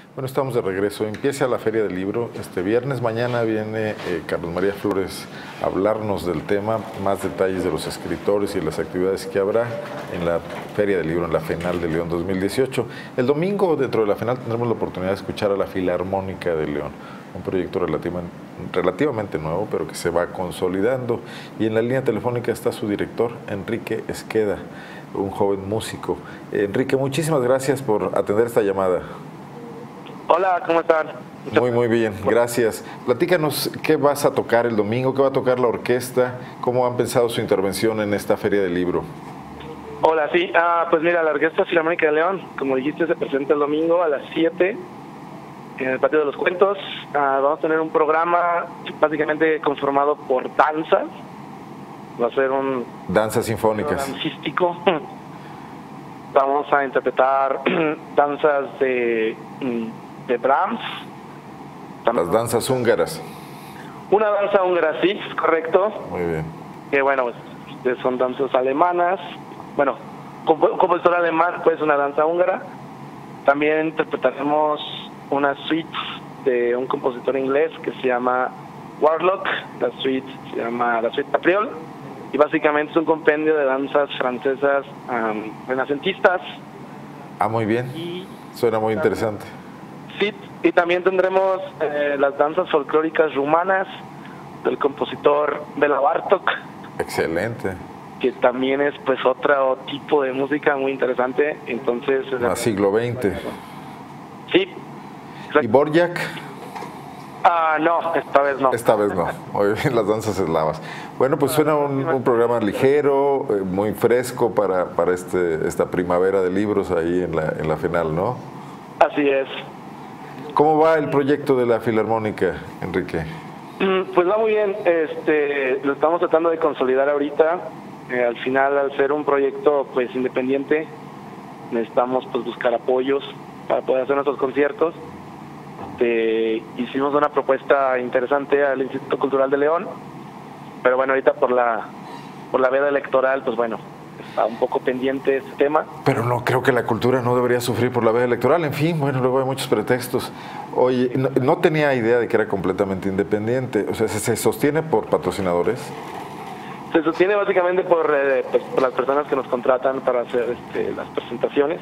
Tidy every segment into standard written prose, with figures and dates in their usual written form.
Bueno, estamos de regreso. Empieza la Feria del Libro este viernes. Mañana viene Carlos María Flores a hablarnos del tema, más detalles de los escritores y las actividades que habrá en la Feria del Libro, en la FENAL de León 2018. El domingo, dentro de la FENAL, tendremos la oportunidad de escuchar a la Filarmónica de León, un proyecto relativamente nuevo, pero que se va consolidando. Y en la línea telefónica está su director, Enrique Esqueda, un joven músico. Enrique, muchísimas gracias por atender esta llamada. Hola, ¿cómo están? Muy bien, gracias. Platícanos qué vas a tocar el domingo, qué va a tocar la orquesta, cómo han pensado su intervención en esta Feria del Libro. Hola, sí, pues mira, la Orquesta Filarmónica de León, como dijiste, se presenta el domingo a las 7 en el Patio de los Cuentos. Vamos a tener un programa básicamente conformado por danzas. Va a ser un... Danzas sinfónicas. Dancístico. Vamos a interpretar danzas de Brahms. Las danzas húngaras. Una danza húngara, sí, es correcto. Muy bien. Que bueno, pues, son danzas alemanas. Bueno, un compositor alemán, pues una danza húngara. También interpretaremos una suite de un compositor inglés que se llama Warlock. La suite se llama la suite Capriol. Y básicamente es un compendio de danzas francesas renacentistas. Muy bien. Suena muy interesante. Sí, y también tendremos las danzas folclóricas rumanas del compositor Bela Bartók. Excelente. Que también es pues otro tipo de música muy interesante. Entonces, más siglo XX. Sí. ¿Y Borjak? No, esta vez no. Esta vez no. Muy bien, las danzas eslavas. Bueno, pues suena un programa ligero, muy fresco para esta primavera de libros ahí en la FENAL, ¿no? Así es. ¿Cómo va el proyecto de la Filarmónica, Enrique? Pues va muy bien. Lo estamos tratando de consolidar ahorita. Al final, al ser un proyecto pues independiente, necesitamos pues buscar apoyos para poder hacer nuestros conciertos. Hicimos una propuesta interesante al Instituto Cultural de León, pero bueno, ahorita por la veda electoral, pues bueno, está un poco pendiente este tema. Pero no, creo que la cultura no debería sufrir por la veda electoral. En fin, bueno, luego hay muchos pretextos. Oye, no tenía idea de que era completamente independiente. O sea, ¿se sostiene por patrocinadores? Se sostiene básicamente por las personas que nos contratan para hacer las presentaciones.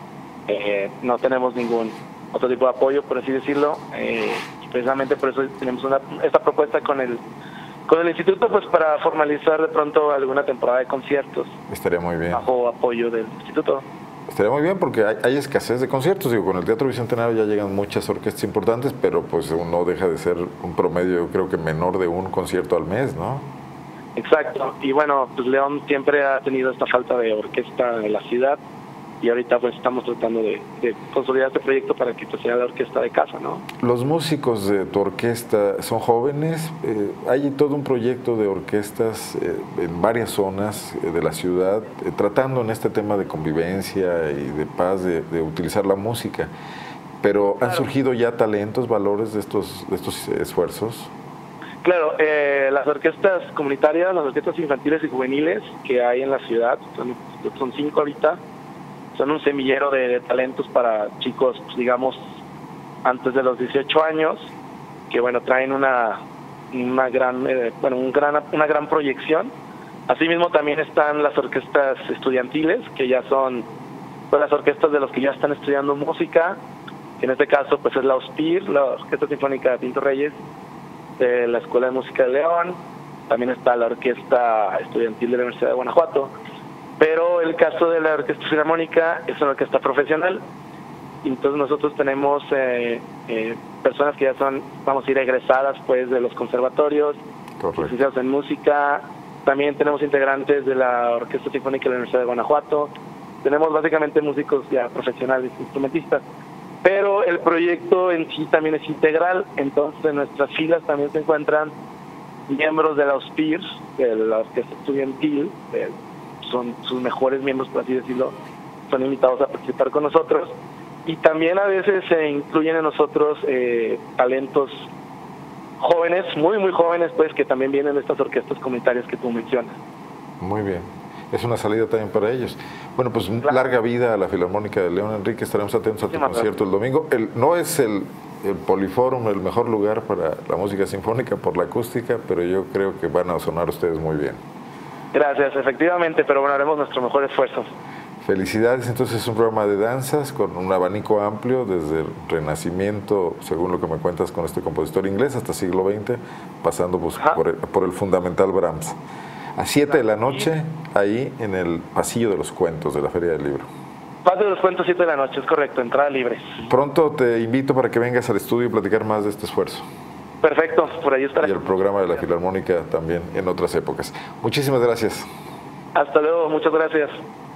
No tenemos ningún otro tipo de apoyo, por así decirlo. Y precisamente por eso tenemos esta propuesta con el instituto, pues para formalizar de pronto alguna temporada de conciertos. Estaría muy bien. Bajo apoyo del instituto. Estaría muy bien porque hay escasez de conciertos. Digo, con el Teatro Bicentenario ya llegan muchas orquestas importantes, pero pues no deja de ser un promedio, yo creo que menor de un concierto al mes, ¿no? Exacto. Y bueno, pues León siempre ha tenido esta falta de orquesta en la ciudad. Y ahorita pues estamos tratando de consolidar este proyecto para que pues, sea la orquesta de casa, ¿no? ¿Los músicos de tu orquesta son jóvenes? Hay todo un proyecto de orquestas en varias zonas de la ciudad, tratando en este tema de convivencia y de paz, de utilizar la música. Pero ¿han surgido ya talentos, valores de estos esfuerzos? Claro, las orquestas comunitarias, las orquestas infantiles y juveniles que hay en la ciudad, son 5 ahorita. Son un semillero de talentos para chicos, pues, digamos, antes de los 18 años, que bueno, traen una gran proyección. Asimismo también están las orquestas estudiantiles, que ya son pues, las orquestas de los que ya están estudiando música, que en este caso pues es la OSPIR, la Orquesta Sinfónica de Pinto Reyes, de la Escuela de Música de León. También está la Orquesta Estudiantil de la Universidad de Guanajuato. Pero el caso de la Orquesta Filarmónica es una orquesta profesional. Entonces nosotros tenemos personas que ya son, vamos a ir egresadas pues de los conservatorios, licenciados en música. También tenemos integrantes de la Orquesta Sinfónica de la Universidad de Guanajuato. Tenemos básicamente músicos ya profesionales, instrumentistas. Pero el proyecto en sí también es integral. Entonces en nuestras filas también se encuentran miembros de la OSPIR, de la Orquesta Estudiantil, son sus mejores miembros, por así decirlo, son invitados a participar con nosotros. Y también a veces se incluyen en nosotros talentos jóvenes, muy jóvenes, pues, que también vienen de estas orquestas comunitarias que tú mencionas. Muy bien. es una salida también para ellos. Bueno, pues Claro. larga vida a la Filarmónica de León, Enrique, estaremos atentos a tu Muchísimas concierto el domingo. No es el Poliforum el mejor lugar para la música sinfónica por la acústica, pero yo creo que van a sonar ustedes muy bien. Gracias, efectivamente, pero bueno, haremos nuestro mejor esfuerzo. Felicidades, entonces es un programa de danzas con un abanico amplio, desde el Renacimiento, según lo que me cuentas con este compositor inglés, hasta siglo XX, pasando pues, por el fundamental Brahms. A 7 de la noche, ahí en el Pasillo de los Cuentos de la Feria del Libro. Pasillo de los Cuentos, 7 de la noche, es correcto, entrada libre. Pronto te invito para que vengas al estudio y platicar más de este esfuerzo. Perfecto, por ahí estaré. Y el programa de la Filarmónica también en otras épocas. Muchísimas gracias. Hasta luego, muchas gracias.